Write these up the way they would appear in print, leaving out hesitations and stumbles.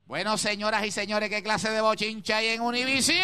Bueno, señoras y señores, ¿qué clase de bochinche hay en Univision?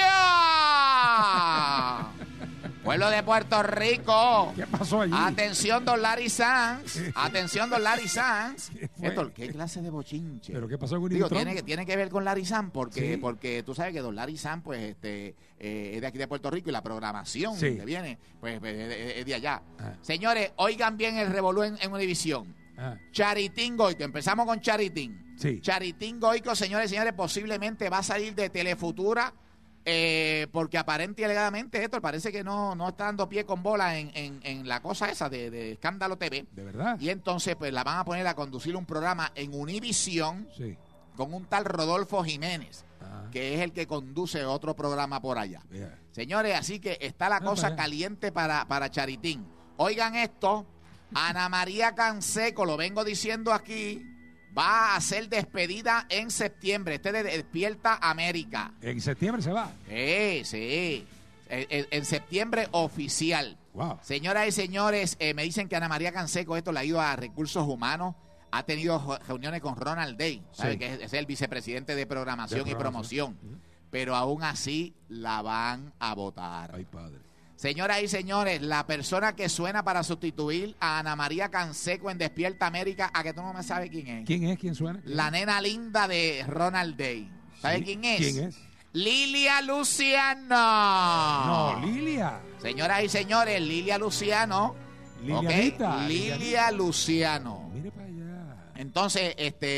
Pueblo de Puerto Rico. ¿Qué pasó allí? Atención, don Larry Sanz. Atención, don Larry Sanz. ¿Qué clase de bochinche? ¿Pero qué pasó con Digo, Univision? tiene que ver con Larry Sanz porque, Sí. porque tú sabes que don Larry Sanz pues, es de aquí de Puerto Rico y la programación Sí. que viene pues, es de allá. Ah. Señores, oigan bien el revolú en Univision. Ah, Charitín Goico, empezamos con Charitín. Sí. Charitín Goico, señores y señores, posiblemente va a salir de Telefutura porque aparente y alegadamente esto parece que no está dando pie con bola en la cosa esa de Escándalo TV. ¿de verdad? Y entonces pues la van a poner a conducir un programa en Univision Sí. con un tal Rodolfo Jiménez, Ah. que es el que conduce otro programa por allá. Yeah. Señores, así que está la cosa para allá. caliente para Charitín. Oigan esto, Ana María Canseco, lo vengo diciendo aquí, va a ser despedida en septiembre. Este de Despierta América. En septiembre se va. Sí. En septiembre oficial. Wow. Señoras y señores, me dicen que Ana María Canseco esto le ha ido a Recursos Humanos, ha tenido reuniones con Ronald Day, ¿sabe? Sí. Que es el vicepresidente de programación De y programación. promoción. Pero aún así la van a votar. Ay, padre. Señoras y señores, la persona que suena para sustituir a Ana María Canseco en Despierta América, a que tú no me sabes quién es. ¿Quién es? ¿Quién suena? La nena linda de Ronald Day. ¿Sabes Sí. quién es? ¿Quién es? Lilia Luciano. No, Lilia. Señoras y señores, Lilia Luciano. Lilianita. Ok, Lilia Luciano. Mire para allá. Entonces,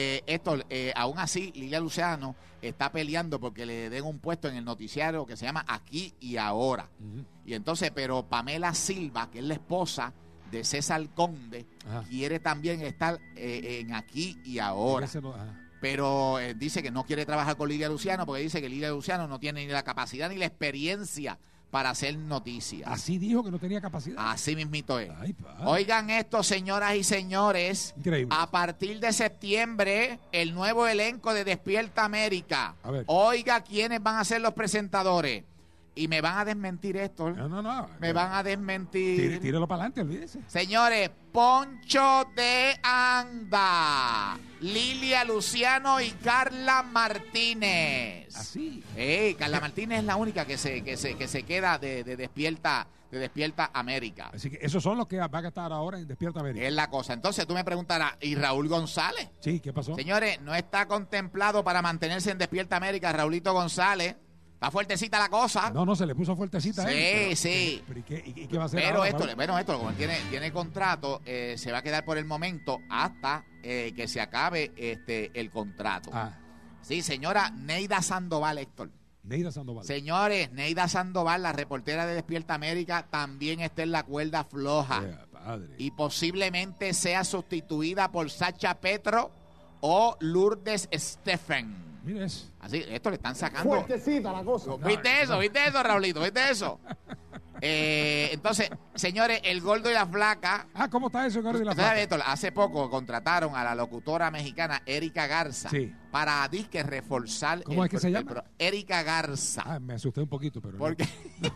aún así, Lilia Luciano está peleando porque le den un puesto en el noticiario que se llama Aquí y Ahora. Ujú. Y entonces, pero Pamela Silva, que es la esposa de César Conde, Ajá. quiere también estar en Aquí y Ahora. Ese no- ajá. Pero dice que no quiere trabajar con Lilia Luciano porque dice que Lilia Luciano no tiene ni la capacidad ni la experiencia para hacer noticias. Así dijo que no tenía capacidad. Así mismito es. Ay, padre. Oigan esto, señoras y señores. Increíble. A partir de septiembre, el nuevo elenco de Despierta América. A ver. Oiga quiénes van a ser los presentadores. Y me van a desmentir esto. No. Me van a desmentir. Tíralo para adelante, olvídese. Señores, Poncho de Anda, Lilia Luciano y Carla Martínez. Así. Carla Martínez es la única que se queda de Despierta América. Así que esos son los que van a estar ahora en Despierta América. Es la cosa. Entonces tú me preguntarás, ¿y Raúl González? Sí, ¿qué pasó? Señores, no está contemplado para mantenerse en Despierta América Raulito González. Está fuertecita la cosa. No, se le puso fuertecita a él. Sí. Pero ¿y qué va a hacer Pero ahora, esto, Raúl? como él tiene contrato, se va a quedar por el momento hasta que se acabe el contrato. Ah, Sí, señora Neida Sandoval, Héctor. Neida Sandoval. Señores, Neida Sandoval, la reportera de Despierta América, también está en la cuerda floja. Padre. Y posiblemente sea sustituida por Sacha Petro o Lourdes Stephen. Mire eso. Así, esto le están sacando. Fuertecita la cosa. ¿Viste eso, Raulito? ¿Viste eso? Entonces, señores, el gordo y la flaca. Ah, ¿cómo está eso, Gordo y la ¿Sabes Flaca? esto? Hace poco contrataron a la locutora mexicana Erika Garza Sí. para disque reforzar. ¿Cómo es que se llama? Erika Garza. Ah, me asusté un poquito, pero no. Porque.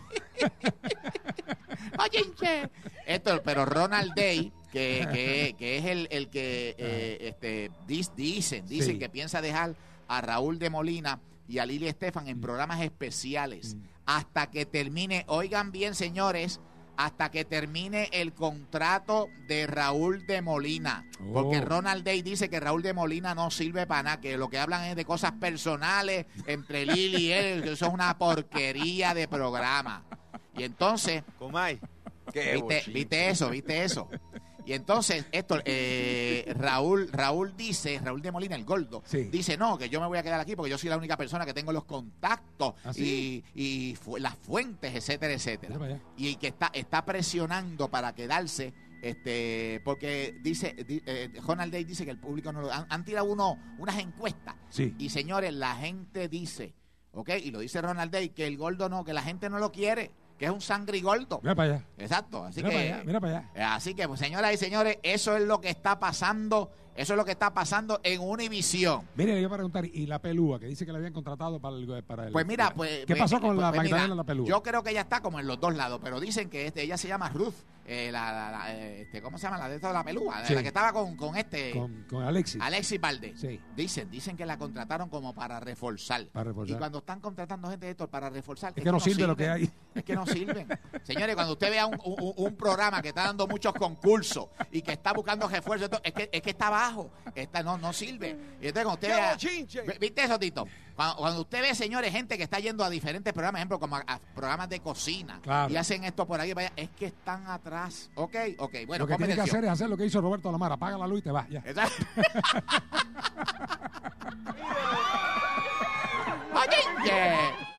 Oye, esto, pero Ronald Day, que es el que dicen Sí. que piensa dejar a Raúl de Molina y a Lili Estefan en programas especiales hasta que termine, oigan bien señores, hasta que termine el contrato de Raúl de Molina. Porque Oh. Ronald Day dice que Raúl de Molina no sirve para nada, que lo que hablan es de cosas personales entre Lili y él, que eso es una porquería de programa. Y entonces, Comay. ¿Viste eso? Y entonces, Raúl de Molina, el gordo, Sí. dice, no, que yo me voy a quedar aquí porque yo soy la única persona que tengo los contactos ¿Ah, sí? y las fuentes, etcétera. Mira para allá. Y que está presionando para quedarse, porque Ronald Day dice que el público no lo... Han tirado unas encuestas. Sí. Y señores, la gente dice, ¿ok? Y lo dice Ronald Day, que el gordo no, que la gente no lo quiere, que es un sangrigordo. Mira para allá. Exacto, así Mira que para allá, mira para allá. Así que, pues, señoras y señores, eso es lo que está pasando Eso es lo que está pasando en Univisión. Mire, le iba a preguntar, y la pelúa, que dice que la habían contratado para el Pues mira, pues... ¿qué pasó con la mira, Magdalena la pelúa? Yo creo que ella está como en los dos lados, pero dicen que ella se llama Ruth, ¿cómo se llama? La de esta de la pelúa, Sí. la que estaba con Alexis. Alexis Valdés. Sí. Dicen que la contrataron como para reforzar. Y cuando están contratando gente de esto para reforzar, es que no sirve lo que hay. Es que no sirven. Señores, cuando usted vea un programa que está dando muchos concursos y que está buscando refuerzos, es que está bajo. No sirve. Y entonces cuando usted vea, ¿viste eso, Tito? Cuando usted ve, señores, gente que está yendo a diferentes programas, ejemplo, como a programas de cocina, claro, y hacen esto por ahí, vaya, es que están atrás. Ok, bueno, lo que tiene que hacer es hacer lo que hizo Roberto Lamar, apaga la luz y te vas, ya. Oye,